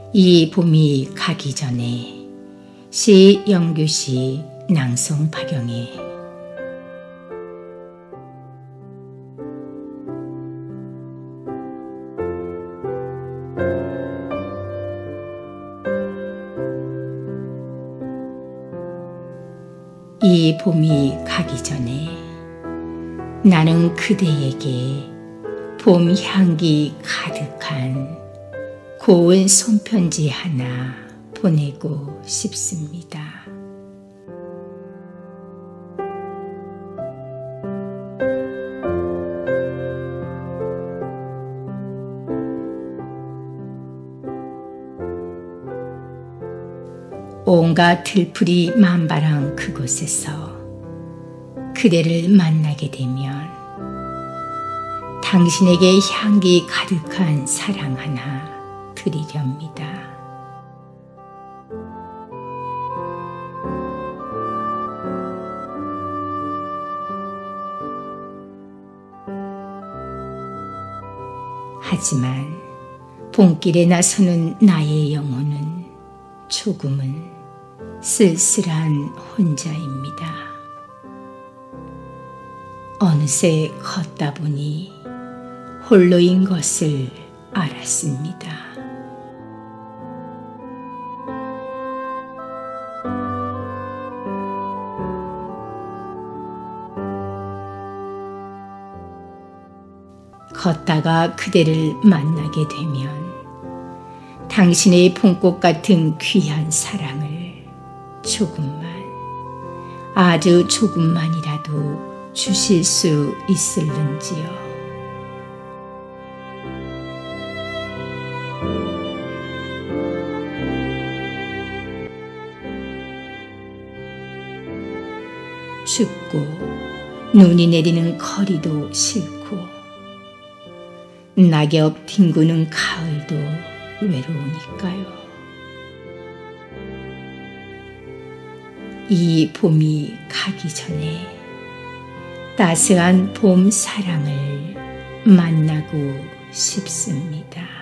이 봄이 가기 전에 시 영규시 낭송 박영애. 이 봄이 가기 전에 나는 그대에게 봄 향기 가득한 고운 손편지 하나 보내고 싶습니다. 온갖 들풀이 만발한 그곳에서 그대를 만나게 되면 당신에게 향기 가득한 사랑 하나 드리렵니다. 하지만 봄길에 나서는 나의 영혼은 조금은 쓸쓸한 혼자입니다. 어느새 걷다 보니 홀로인 것을 알았습니다. 걷다가 그대를 만나게 되면 당신의 봄꽃 같은 귀한 사랑을 조금만, 아주 조금만이라도 주실 수 있을는지요. 춥고 눈이 내리는 거리도 싫고 낙엽 뒹구는 가을도 외로우니까요. 이 봄이 가기 전에 따스한 봄 사랑을 만나고 싶습니다.